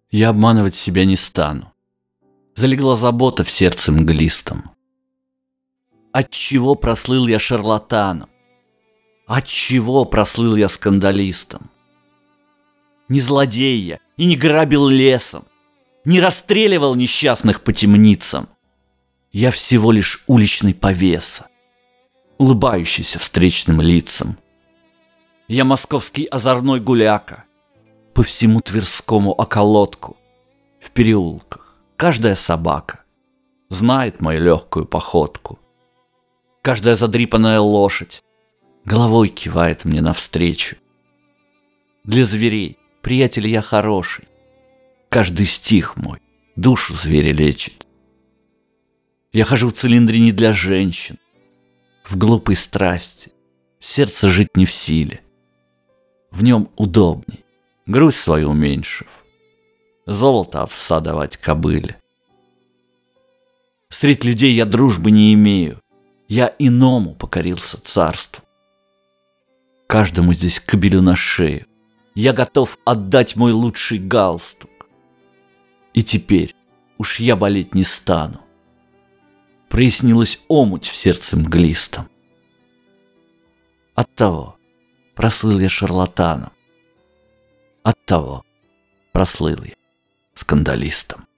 Я обманывать себя не стану. Залегла забота в сердце мглистом. Отчего прослыл я шарлатаном? Отчего прослыл я скандалистом? Не злодей я и не грабил лесом, не расстреливал несчастных по темницам. Я всего лишь уличный повеса, улыбающийся встречным лицам. Я московский озорной гуляка, по всему Тверскому околотку, в переулках каждая собака знает мою легкую походку. Каждая задрипанная лошадь головой кивает мне навстречу. Для зверей, приятель, я хороший, каждый стих мой душу зверя лечит. Я хожу в цилиндре не для женщин, в глупой страсти сердце жить не в силе. В нем удобней, грудь свою уменьшив, золото овса давать кобыле. Средь людей я дружбы не имею, я иному покорился царству. Каждому здесь кобелю на шею я готов отдать мой лучший галстук. И теперь уж я болеть не стану. Прояснилась омуть в сердце мглистом. Оттого прослыл я шарлатаном. Оттого прослыл я скандалистом.